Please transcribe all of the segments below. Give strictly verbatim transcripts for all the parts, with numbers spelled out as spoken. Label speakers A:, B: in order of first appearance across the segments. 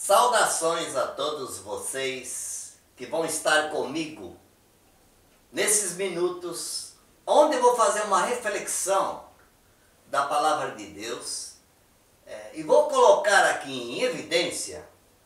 A: Saudações a todos vocês que vão estar comigo nesses minutos, onde eu vou fazer uma reflexão da Palavra de Deus é, e vou colocar aqui em evidência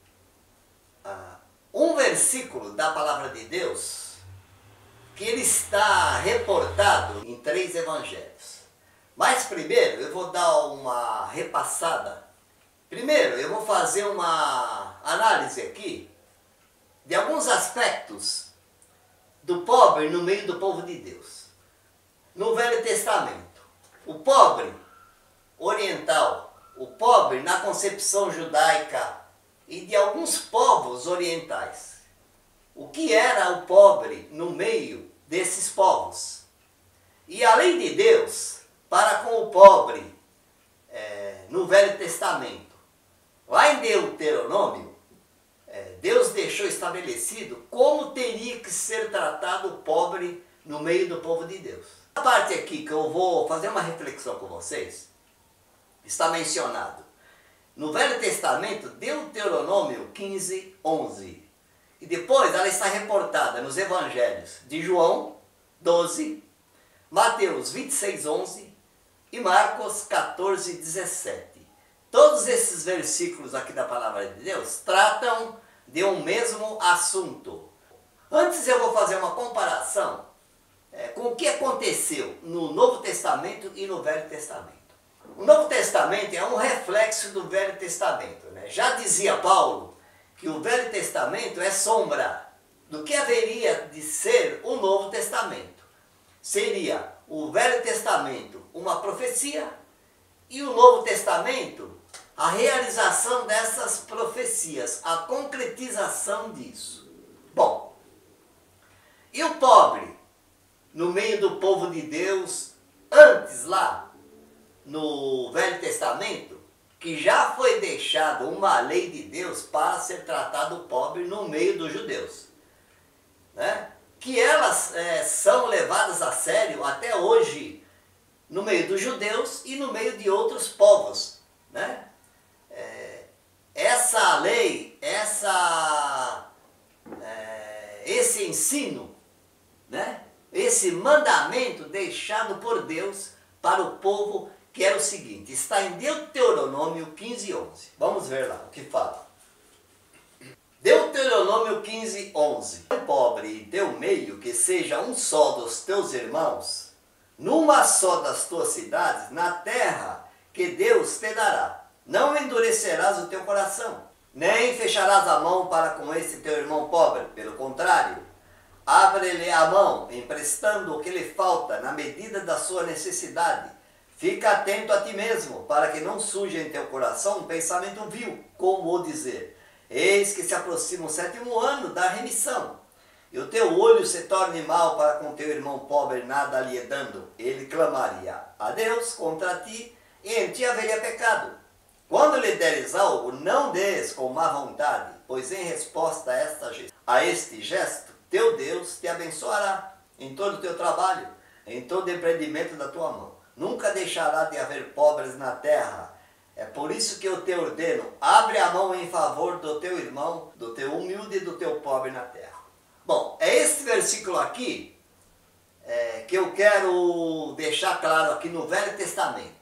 A: ah, um versículo da Palavra de Deus que ele está reportado em três evangelhos. Mas primeiro eu vou dar uma repassada. Primeiro, eu vou fazer uma análise aqui de alguns aspectos do pobre no meio do povo de Deus. No Velho Testamento, o pobre oriental, o pobre na concepção judaica e de alguns povos orientais. O que era o pobre no meio desses povos? E a lei de Deus para com o pobre é, no Velho Testamento. Lá em Deuteronômio, Deus deixou estabelecido como teria que ser tratado o pobre no meio do povo de Deus. A parte aqui que eu vou fazer uma reflexão com vocês, está mencionado no Velho Testamento, Deuteronômio quinze, onze. E depois ela está reportada nos Evangelhos de João doze, Mateus vinte e seis, onze e Marcos quatorze, dezessete. Todos esses versículos aqui da Palavra de Deus tratam de um mesmo assunto. Antes eu vou fazer uma comparação é, com o que aconteceu no Novo Testamento e no Velho Testamento. O Novo Testamento é um reflexo do Velho Testamento, né? Já dizia Paulo que o Velho Testamento é sombra do que haveria de ser o Novo Testamento. Seria o Velho Testamento uma profecia e o Novo Testamento a realização dessas profecias, a concretização disso. Bom, e o pobre no meio do povo de Deus, antes lá no Velho Testamento, que já foi deixado uma lei de Deus para ser tratado o pobre no meio dos judeus, né? Que elas é, são levadas a sério até hoje no meio dos judeus e no meio de outros povos, né? Essa lei, essa, é, esse ensino, né? Esse mandamento deixado por Deus para o povo, que era o seguinte, está em Deuteronômio quinze, onze. Vamos ver lá o que fala. Deuteronômio quinze, onze. O pobre e teu meio, que seja um só dos teus irmãos, numa só das tuas cidades, na terra que Deus te dará. Não endurecerás o teu coração, nem fecharás a mão para com esse teu irmão pobre. Pelo contrário, abre-lhe a mão, emprestando o que lhe falta na medida da sua necessidade. Fica atento a ti mesmo, para que não surja em teu coração um pensamento vil, como o dizer: eis que se aproxima o sétimo ano da remissão, e o teu olho se torne mau para com teu irmão pobre, nada lhe dando. Ele clamaria a Deus contra ti, e em ti haveria pecado. Quando lhe deres algo, não des com má vontade, pois em resposta a, esta, a este gesto, teu Deus te abençoará em todo o teu trabalho, em todo o empreendimento da tua mão. Nunca deixará de haver pobres na terra. É por isso que eu te ordeno, abre a mão em favor do teu irmão, do teu humilde e do teu pobre na terra. Bom, é esse versículo aqui é, que eu quero deixar claro aqui no Velho Testamento.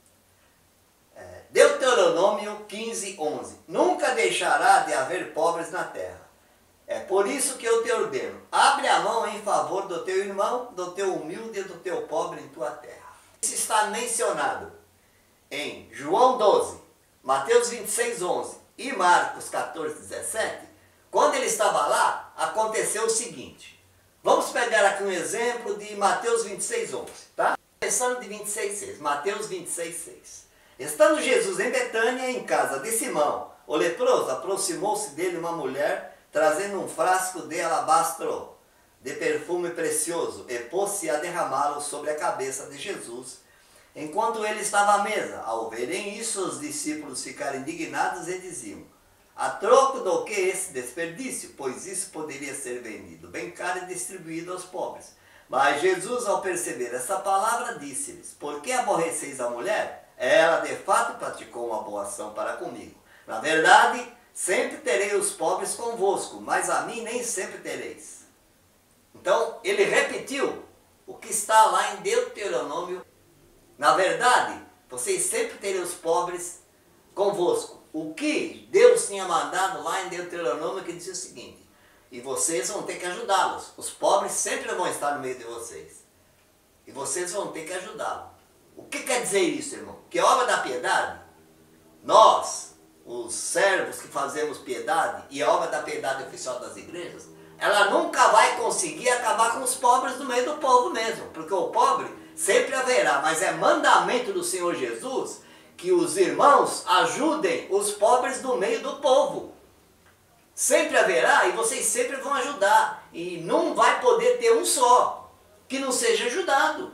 A: Deuteronômio quinze, onze. Nunca deixará de haver pobres na terra. É por isso que eu te ordeno, abre a mão em favor do teu irmão, do teu humilde e do teu pobre em tua terra. Isso está mencionado em João doze, Mateus vinte e seis, onze e Marcos quatorze, dezessete. Quando ele estava lá, aconteceu o seguinte. Vamos pegar aqui um exemplo de Mateus vinte e seis, onze, tá? Começando de vinte e seis, seis. Mateus vinte e seis, seis. Estando Jesus em Betânia, em casa de Simão, o leproso, aproximou-se dele uma mulher, trazendo um frasco de alabastro, de perfume precioso, e pôs-se a derramá-lo sobre a cabeça de Jesus, enquanto ele estava à mesa. Ao verem isso, os discípulos ficaram indignados e diziam: a troco do que esse desperdício? Pois isso poderia ser vendido bem caro e distribuído aos pobres. Mas Jesus, ao perceber essa palavra, disse-lhes: por que aborreceis a mulher? Ela de fato praticou uma boa ação para comigo. Na verdade, sempre terei os pobres convosco, mas a mim nem sempre tereis. Então, ele repetiu o que está lá em Deuteronômio. Na verdade, vocês sempre terem os pobres convosco. O que Deus tinha mandado lá em Deuteronômio, que dizia o seguinte: e vocês vão ter que ajudá-los. Os pobres sempre vão estar no meio de vocês. E vocês vão ter que ajudá-los. O que quer dizer isso, irmão? Que a obra da piedade, nós, os servos que fazemos piedade, e a obra da piedade oficial das igrejas, ela nunca vai conseguir acabar com os pobres no meio do povo mesmo. Porque o pobre sempre haverá, mas é mandamento do Senhor Jesus que os irmãos ajudem os pobres do meio do povo. Sempre haverá e vocês sempre vão ajudar. E não vai poder ter um só que não seja ajudado.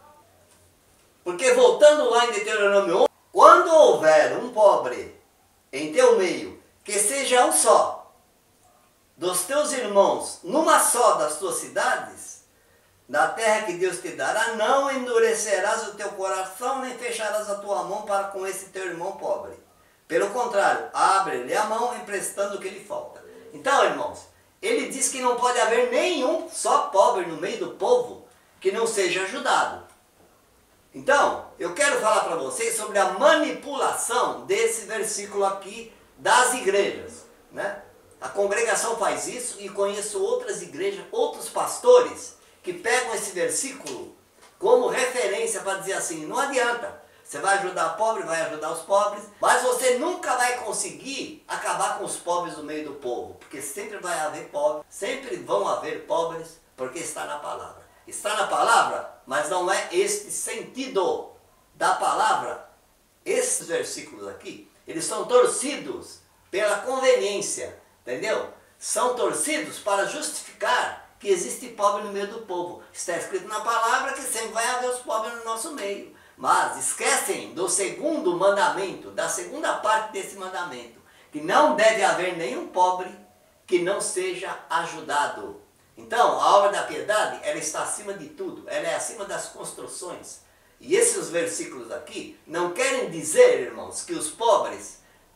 A: Porque voltando lá em Deuteronômio um, quando houver um pobre em teu meio, que seja um só dos teus irmãos, numa só das tuas cidades, na terra que Deus te dará, não endurecerás o teu coração, nem fecharás a tua mão para com esse teu irmão pobre. Pelo contrário, abre-lhe a mão emprestando o que lhe falta. Então, irmãos, ele diz que não pode haver nenhum só pobre no meio do povo que não seja ajudado. Então, eu quero falar para vocês sobre a manipulação desse versículo aqui das igrejas, né? A congregação faz isso e conheço outras igrejas, outros pastores que pegam esse versículo como referência para dizer assim: não adianta, você vai ajudar o pobre, vai ajudar os pobres, mas você nunca vai conseguir acabar com os pobres no meio do povo, porque sempre vai haver pobres, sempre vão haver pobres, porque está na palavra. Está na palavra, mas não é este sentido da palavra. Esses versículos aqui, eles são torcidos pela conveniência, entendeu? São torcidos para justificar que existe pobre no meio do povo. Está escrito na palavra que sempre vai haver os pobres no nosso meio. Mas esquecem do segundo mandamento, da segunda parte desse mandamento, que não deve haver nenhum pobre que não seja ajudado. Então, a obra da piedade, ela está acima de tudo, ela é acima das construções. E esses versículos aqui não querem dizer, irmãos, que os pobres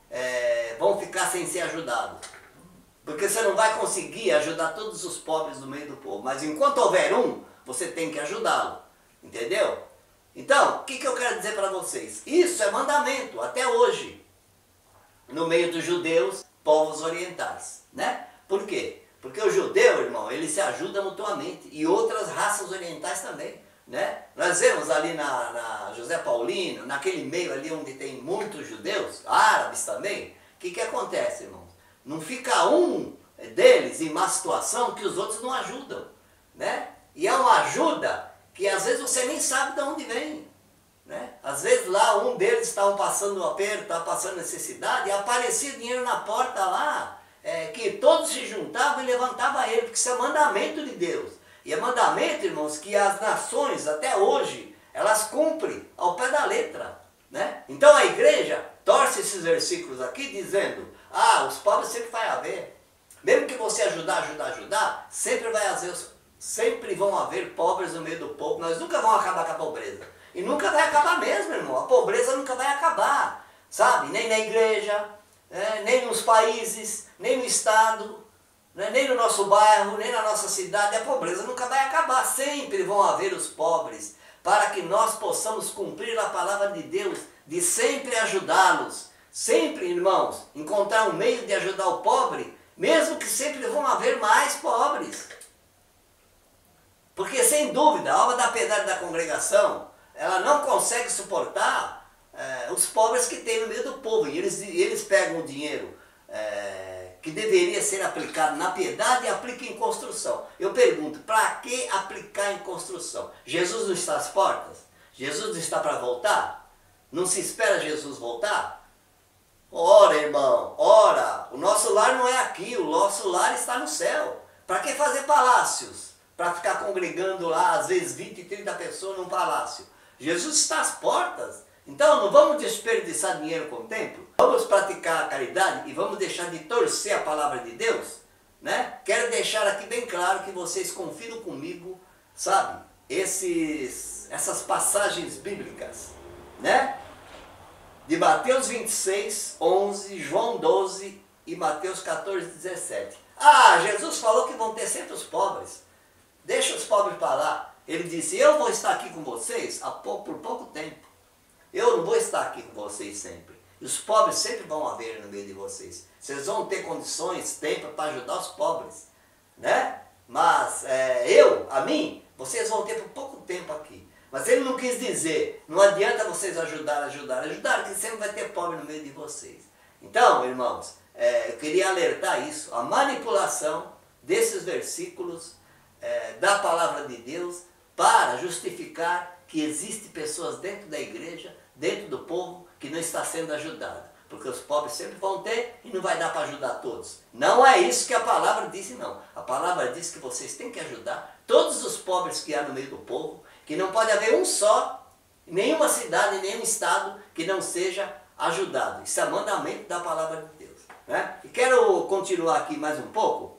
A: é, vão ficar sem ser ajudados. Porque você não vai conseguir ajudar todos os pobres no meio do povo. Mas enquanto houver um, você tem que ajudá-lo. Entendeu? Então, o que, que eu quero dizer para vocês? Isso é mandamento, até hoje, no meio dos judeus, povos orientais. Né? Por quê? Porque o judeu, irmão, ele se ajuda mutuamente. E outras raças orientais também. Né? Nós vemos ali na, na José Paulino, naquele meio ali onde tem muitos judeus, árabes também. O que, que acontece, irmãos? Não fica um deles em má situação que os outros não ajudam. Né? E é uma ajuda que às vezes você nem sabe de onde vem. Né? Às vezes lá um deles estava passando um aperto, estava passando necessidade, e aparecia dinheiro na porta lá, é, que todos se juntavam e levantavam ele, porque isso é mandamento de Deus. E é mandamento, irmãos, que as nações até hoje, elas cumprem ao pé da letra. Né? Então a igreja torce esses versículos aqui dizendo: ah, os pobres sempre vai haver. Mesmo que você ajudar, ajudar, ajudar, sempre vai haver, sempre vão haver pobres no meio do povo. Nós nunca vamos acabar com a pobreza. E nunca vai acabar mesmo, irmão. A pobreza nunca vai acabar. Sabe? Nem na igreja, é, nem nos países, nem no estado, né, nem no nosso bairro, nem na nossa cidade. A pobreza nunca vai acabar. Sempre vão haver os pobres, para que nós possamos cumprir a palavra de Deus, de sempre ajudá-los. Sempre, irmãos, encontrar um meio de ajudar o pobre, mesmo que sempre vão haver mais pobres. Porque, sem dúvida, a obra da piedade da congregação, ela não consegue suportar é, os pobres que tem no meio do povo. E eles, eles pegam o dinheiro é, que deveria ser aplicado na piedade e aplicam em construção. Eu pergunto, para que aplicar em construção? Jesus não está às portas? Jesus não está para voltar? Não se espera Jesus voltar? Ora, irmão, ora, o nosso lar não é aqui, o nosso lar está no céu. Para que fazer palácios? Para ficar congregando lá, às vezes vinte, trinta pessoas num palácio. Jesus está às portas. Então não vamos desperdiçar dinheiro com o templo. Vamos praticar a caridade e vamos deixar de torcer a palavra de Deus. Né? Quero deixar aqui bem claro que vocês confiram comigo, sabe, esses, essas passagens bíblicas. Né? De Mateus vinte e seis, onze, João doze e Mateus quatorze, dezessete. Ah, Jesus falou que vão ter sempre os pobres. Deixa os pobres para lá. Ele disse, eu vou estar aqui com vocês há pouco, por pouco tempo. Eu não vou estar aqui com vocês sempre. E os pobres sempre vão haver no meio de vocês. Vocês vão ter condições, tempo para ajudar os pobres. Né? Mas é, eu, a mim, vocês vão ter por pouco tempo aqui. Mas ele não quis dizer, não adianta vocês ajudar, ajudar, ajudar, que sempre vai ter pobre no meio de vocês. Então, irmãos, é, eu queria alertar isso, a manipulação desses versículos é, da palavra de Deus para justificar que existem pessoas dentro da igreja, dentro do povo, que não está sendo ajudado. Porque os pobres sempre vão ter e não vai dar para ajudar todos. Não é isso que a palavra disse, não. A palavra diz que vocês têm que ajudar todos os pobres que há no meio do povo, que não pode haver um só, nenhuma cidade, nenhum estado que não seja ajudado. Isso é mandamento da palavra de Deus. Né? E quero continuar aqui mais um pouco,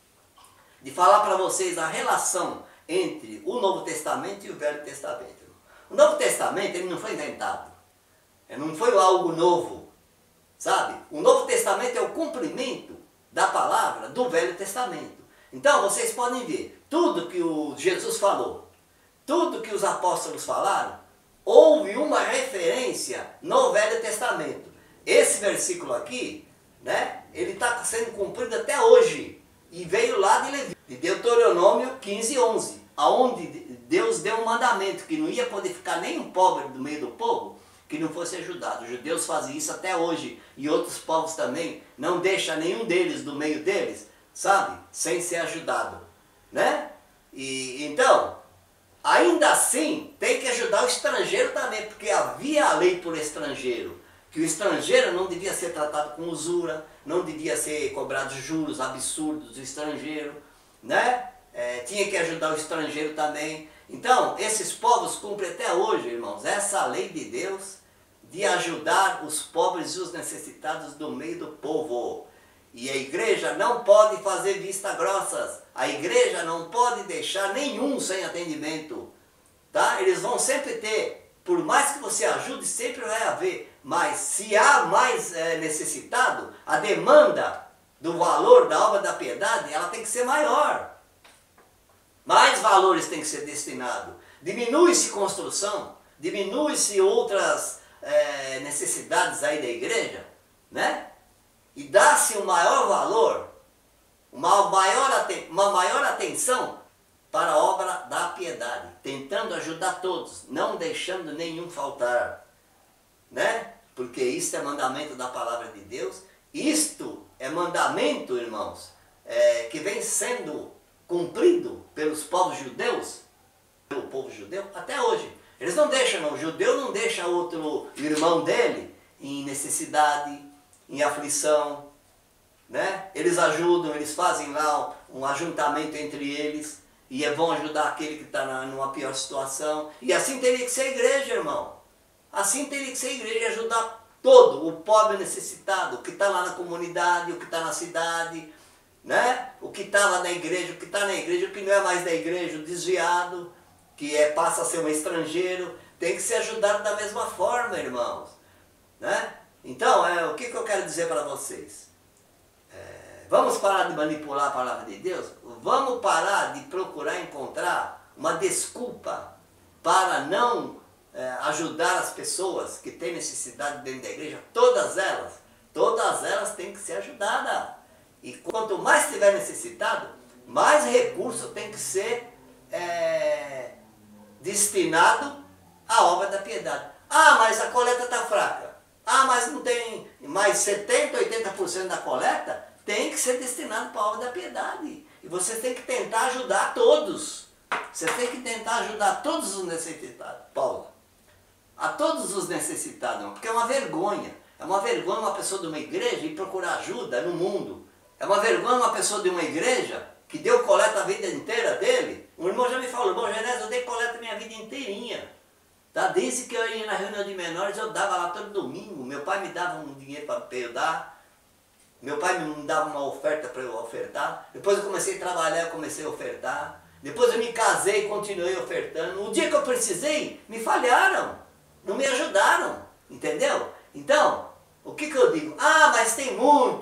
A: de falar para vocês a relação entre o Novo Testamento e o Velho Testamento. O Novo Testamento ele não foi inventado, ele não foi algo novo, sabe? O Novo Testamento é o cumprimento da palavra do Velho Testamento. Então vocês podem ver, tudo que o Jesus falou, tudo que os apóstolos falaram, houve uma referência no Velho Testamento. Esse versículo aqui, né, ele está sendo cumprido até hoje, e veio lá de Levítico, de Deuteronômio quinze, onze, aonde Deus deu um mandamento que não ia poder ficar nenhum pobre do meio do povo que não fosse ajudado. Os judeus fazem isso até hoje, e outros povos também, não deixa nenhum deles do meio deles, sabe, sem ser ajudado, né? E então, ainda assim, tem que ajudar o estrangeiro também, porque havia a lei por estrangeiro, que o estrangeiro não devia ser tratado com usura, não devia ser cobrado juros absurdos do estrangeiro, né? É, tinha que ajudar o estrangeiro também. Então, esses povos cumprem até hoje, irmãos, essa lei de Deus de ajudar os pobres e os necessitados do meio do povo. E a igreja não pode fazer vista grossas, a igreja não pode deixar nenhum sem atendimento, tá? Eles vão sempre ter, por mais que você ajude, sempre vai haver, mas se há mais é, necessitado, a demanda do valor da obra da piedade, ela tem que ser maior. Mais valores têm que ser destinados. Diminui-se construção, diminui-se outras é, necessidades aí da igreja, né? E dá-se um maior valor, uma maior, uma maior atenção para a obra da piedade, tentando ajudar todos, não deixando nenhum faltar, né? Porque isto é mandamento da palavra de Deus, isto é mandamento, irmãos, é, que vem sendo cumprido pelos povos judeus, pelo povo judeu, até hoje. Eles não deixam, não. O judeu não deixa outro irmão dele em necessidade, em aflição, né? Eles ajudam, eles fazem lá um ajuntamento entre eles, e é bom ajudar aquele que está numa pior situação. E assim teria que ser a igreja, irmão. Assim teria que ser a igreja, ajudar todo, o pobre necessitado, o que está lá na comunidade, o que está na cidade, né? O que estava na igreja, o que está na igreja, o que não é mais da igreja, o desviado, que é, passa a ser um estrangeiro, tem que ser ajudado da mesma forma, irmãos, né? Então, é, o que, que eu quero dizer para vocês? É, vamos parar de manipular a palavra de Deus? Vamos parar de procurar encontrar uma desculpa para não é, ajudar as pessoas que têm necessidade dentro da igreja? Todas elas, todas elas têm que ser ajudadas. E quanto mais tiver necessitado, mais recurso tem que ser é, destinado à obra da piedade. Ah, mas a coleta está fraca. Ah, mas não tem mais setenta, oitenta por cento da coleta tem que ser destinado para a obra da piedade. E você tem que tentar ajudar todos. Você tem que tentar ajudar todos os necessitados. Paula, a todos os necessitados, porque é uma vergonha. É uma vergonha uma pessoa de uma igreja ir procurar ajuda no mundo. É uma vergonha uma pessoa de uma igreja que deu coleta a vida inteira dele. Um irmão já me falou, irmão Genésio, eu dei coleta a minha vida inteirinha. Tá? Desde que eu ia na reunião de menores, eu dava lá todo domingo. Meu pai me dava um dinheiro para eu dar. Meu pai me dava uma oferta para eu ofertar. Depois eu comecei a trabalhar, eu comecei a ofertar. Depois eu me casei e continuei ofertando. O dia que eu precisei, me falharam. Não me ajudaram. Entendeu? Então, o que que eu digo? Ah, mas tem muito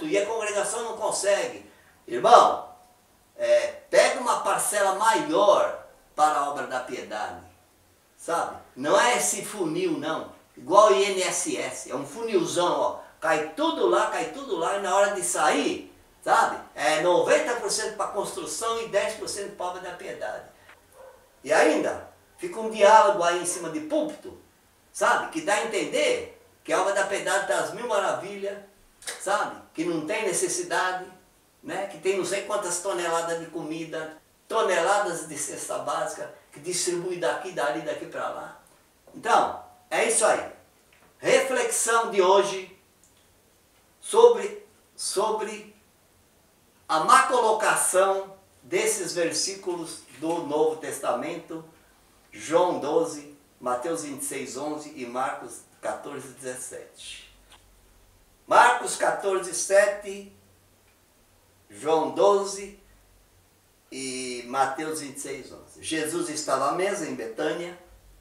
A: culto e a congregação não consegue. Irmão, é, pega uma parcela maior para a obra da piedade, sabe? Não é esse funil não, igual o I N S S, é um funilzão, ó. Cai tudo lá, cai tudo lá e na hora de sair, sabe? É noventa por cento para construção e dez por cento para a obra da piedade. E ainda, fica um diálogo aí em cima de púlpito, sabe? Que dá a entender que a obra da piedade das mil maravilhas, sabe? Que não tem necessidade, né? Que tem não sei quantas toneladas de comida, toneladas de cesta básica, que distribui daqui, dali, daqui para lá. Então, é isso aí. Reflexão de hoje sobre, sobre a má colocação desses versículos do Novo Testamento, João doze, Mateus vinte e seis, onze e Marcos quatorze, dezessete. Marcos quatorze, sete, João doze e Mateus vinte e seis, onze. Jesus estava à mesa em Betânia,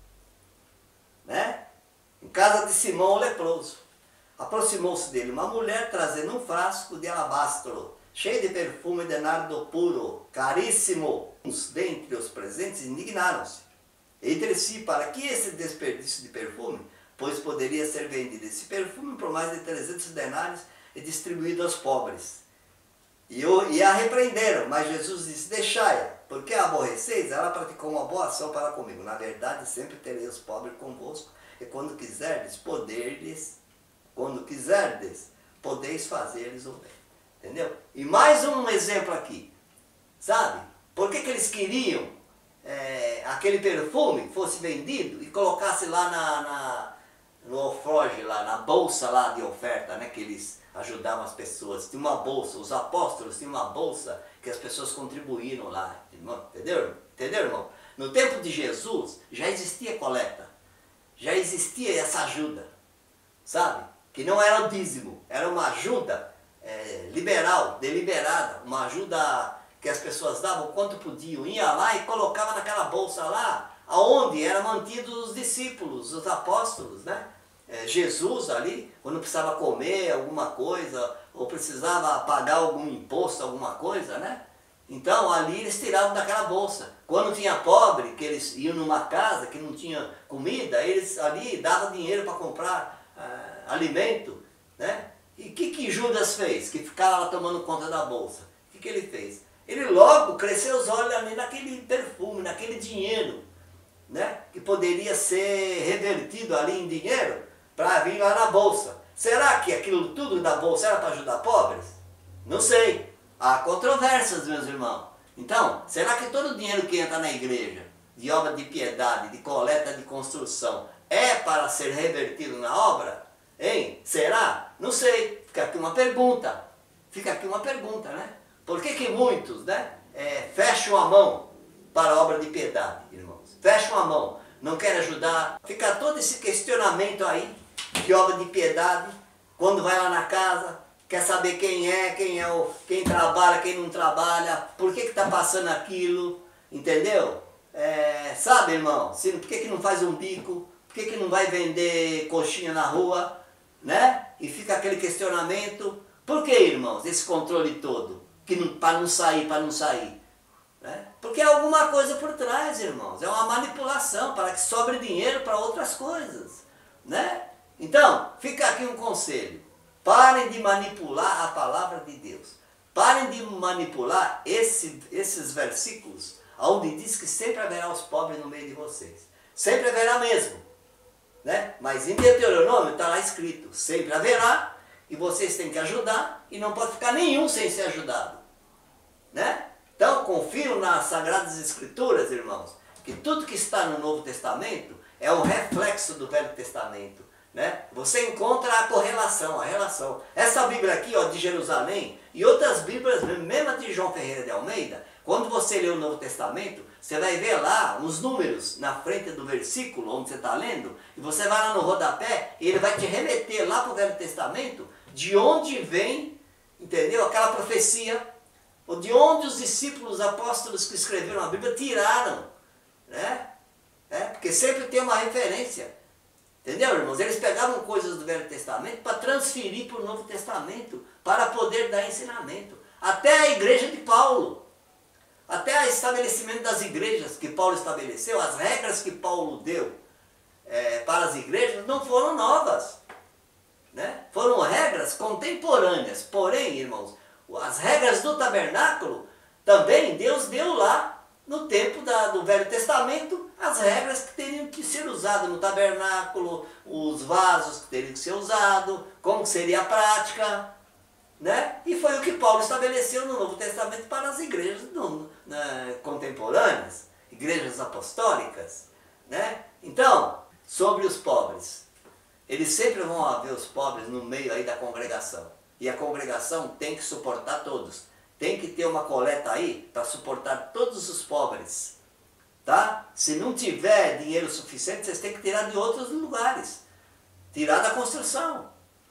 A: né? Em casa de Simão o leproso. Aproximou-se dele uma mulher trazendo um frasco de alabastro, cheio de perfume de nardo puro, caríssimo. Uns dentre os presentes indignaram-se entre si para que esse desperdício de perfume, pois poderia ser vendido esse perfume por mais de trezentos denários e distribuído aos pobres. E, o, e a repreenderam, mas Jesus disse, deixai-a, porque a aborreceis, ela praticou uma boa ação para comigo. Na verdade, sempre terei os pobres convosco, e quando quiserdes, poderdes, quando quiserdes, podeis fazer-lhes o bem. Entendeu? E mais um exemplo aqui, sabe? Por que que eles queriam é, aquele perfume fosse vendido e colocasse lá na, na, no alforje, lá na bolsa lá de oferta, né? Que eles ajudavam as pessoas. Tinha uma bolsa, os apóstolos tinham uma bolsa que as pessoas contribuíram lá, irmão. Entendeu? Entendeu, irmão? No tempo de Jesus já existia coleta, já existia essa ajuda, sabe? Que não era o dízimo, era uma ajuda é, liberal, deliberada, uma ajuda que as pessoas davam quanto podiam, ia lá e colocava naquela bolsa lá, aonde eram mantidos os discípulos, os apóstolos, né? É, Jesus ali, quando precisava comer alguma coisa, ou precisava pagar algum imposto, alguma coisa, né? Então ali eles tiravam daquela bolsa. Quando tinha pobre, que eles iam numa casa que não tinha comida, eles ali davam dinheiro para comprar ah, alimento, né? E o que que Judas fez? Que ficava lá tomando conta da bolsa. O que que ele fez? Ele logo cresceu os olhos ali naquele perfume, naquele dinheiro, né? Que poderia ser revertido ali em dinheiro para vir lá na bolsa. Será que aquilo tudo da bolsa era para ajudar pobres? Não sei. Há controvérsias, meus irmãos. Então, será que todo o dinheiro que entra na igreja, de obra de piedade, de coleta de construção, é para ser revertido na obra? Hein? Será? Não sei. Fica aqui uma pergunta. Fica aqui uma pergunta, né? Por que que muitos, né, é, fecham a mão para a obra de piedade, irmãos? Fecham a mão, não querem ajudar. Fica todo esse questionamento aí de obra de piedade, quando vai lá na casa, quer saber quem é, quem é o, quem trabalha, quem não trabalha, por que que está passando aquilo, entendeu? É, sabe, irmão, se, por que que não faz um bico, por que que não vai vender coxinha na rua, né? E fica aquele questionamento, por que, irmãos, esse controle todo? Que para não sair, para não sair. Né? Porque é alguma coisa por trás, irmãos. É uma manipulação para que sobre dinheiro para outras coisas. Né? Então, fica aqui um conselho. Parem de manipular a palavra de Deus. Parem de manipular esse, esses versículos, onde diz que sempre haverá os pobres no meio de vocês. Sempre haverá mesmo. Né? Mas em Deuteronômio está lá escrito, sempre haverá, e vocês têm que ajudar, e não pode ficar nenhum sem ser ajudado. Né? Então, confiram nas Sagradas Escrituras, irmãos, que tudo que está no Novo Testamento é um reflexo do Velho Testamento. Né? Você encontra a correlação, a relação. Essa Bíblia aqui, ó, de Jerusalém, e outras Bíblias, mesmo a de João Ferreira de Almeida, quando você lê o Novo Testamento, você vai ver lá uns números na frente do versículo onde você está lendo, e você vai lá no rodapé, e ele vai te remeter lá para o Velho Testamento, de onde vem, entendeu? Aquela profecia, ou de onde os discípulos, os apóstolos que escreveram a Bíblia tiraram, né? É, porque sempre tem uma referência. Entendeu, irmãos? Eles pegavam coisas do Velho Testamento para transferir para o Novo Testamento, para poder dar ensinamento. Até a igreja de Paulo, até o estabelecimento das igrejas que Paulo estabeleceu, as regras que Paulo deu é, para as igrejas não foram novas, né? Foram regras contemporâneas. Porém, irmãos, as regras do tabernáculo também Deus deu lá no tempo da, do Velho Testamento, as regras que teriam que ser usadas no tabernáculo, os vasos que teriam que ser usados, como seria a prática, né? E foi o que Paulo estabeleceu no Novo Testamento para as igrejas no, na, contemporâneas, igrejas apostólicas, né? Então, sobre os pobres, eles sempre vão haver os pobres no meio aí da congregação, e a congregação tem que suportar todos. Tem que ter uma coleta aí para suportar todos os pobres, tá? Se não tiver dinheiro suficiente, vocês têm que tirar de outros lugares. Tirar da construção.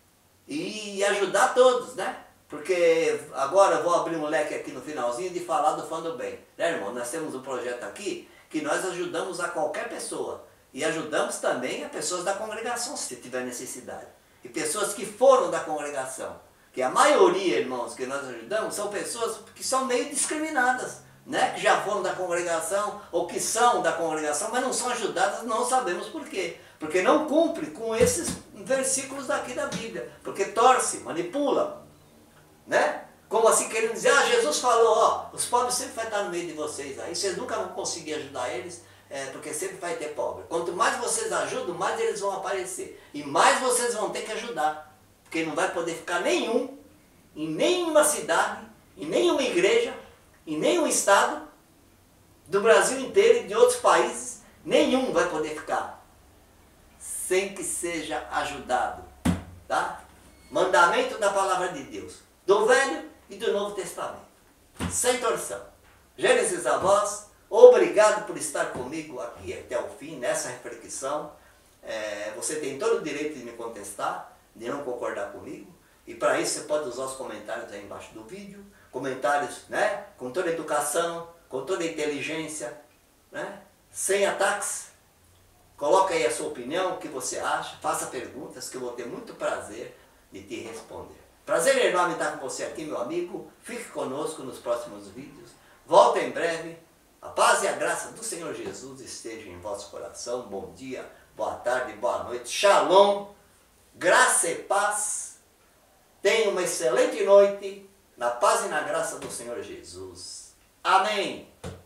A: E ajudar todos, né? Porque agora eu vou abrir um leque aqui no finalzinho de falar do Fã do Bem. Né, irmão? Nós temos um projeto aqui que nós ajudamos a qualquer pessoa. E ajudamos também a pessoas da congregação, se tiver necessidade. E pessoas que foram da congregação. Que a maioria, irmãos, que nós ajudamos são pessoas que são meio discriminadas, né? Que já foram da congregação ou que são da congregação, mas não são ajudadas, não sabemos por quê. Porque não cumpre com esses versículos daqui da Bíblia. Porque torce, manipula, né? Como assim querendo dizer, ah, Jesus falou, ó, os pobres sempre vai estar no meio de vocês aí, vocês nunca vão conseguir ajudar eles, é, porque sempre vai ter pobre. Quanto mais vocês ajudam, mais eles vão aparecer. E mais vocês vão ter que ajudar. Porque não vai poder ficar nenhum, em nenhuma cidade, em nenhuma igreja, em nenhum estado do Brasil inteiro e de outros países, nenhum vai poder ficar sem que seja ajudado, tá? Mandamento da palavra de Deus, do Velho e do Novo Testamento, sem torção. Gênesis a vós, obrigado por estar comigo aqui até o fim, nessa reflexão. É, você tem todo o direito de me contestar, de não concordar comigo, e para isso você pode usar os comentários aí embaixo do vídeo, comentários, né, com toda a educação, com toda a inteligência, né, sem ataques. Coloca aí a sua opinião, o que você acha, faça perguntas que eu vou ter muito prazer de te responder. Prazer enorme estar com você aqui, meu amigo. Fique conosco nos próximos vídeos. Volta em breve. A paz e a graça do Senhor Jesus esteja em vosso coração. Bom dia, boa tarde, boa noite. Shalom. Graça e paz. Tenha uma excelente noite na paz e na graça do Senhor Jesus. Amém.